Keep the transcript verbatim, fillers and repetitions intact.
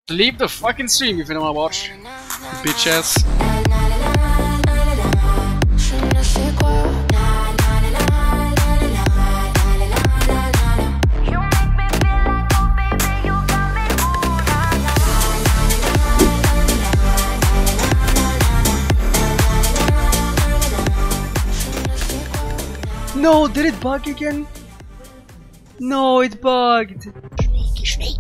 Leave the fucking stream if you don't wanna watch. Bitch ass. No, did it bug again? No, it bugged.